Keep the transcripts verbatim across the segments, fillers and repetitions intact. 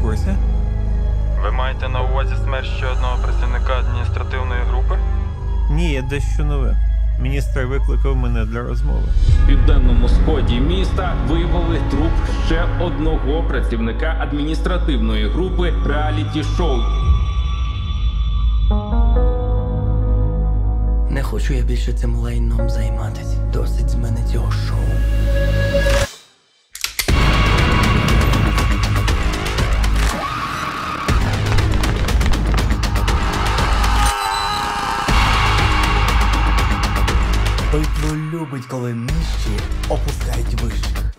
курсі? Ви маєте на увазі смерть ще одного працівника адміністративної групи? Ні, є дещо нове. Міністр викликав мене для розмови. В південному сході міста виявили труп ще одного працівника адміністративної групи реаліті-шоу. Не хочу я більше цим лайном займатись. Досить з мене цього шоу. Битло любить, коли нижчі опускають вищих.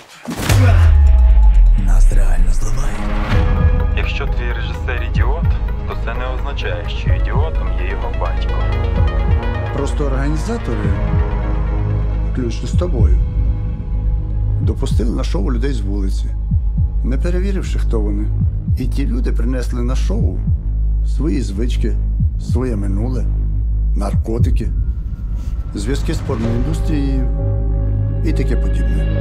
Нас реально зливають. Якщо твій режисер ідіот, то це не означає, що ідіотом є його батько. Просто організатори, включно з тобою, допустили на шоу людей з вулиці, не перевіривши, хто вони. І ті люди принесли на шоу свої звички, своє минуле, наркотики, зв'язки з порноіндустрією і таке подібне.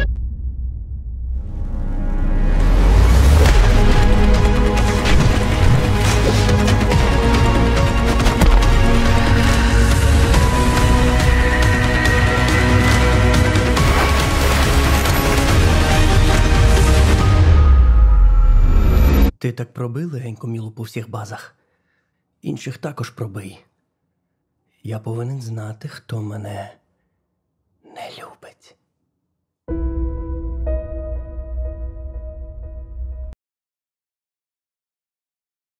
Ти так пробий легенько Мілу по всіх базах. Інших також пробий. Я повинен знати, хто мене не любить.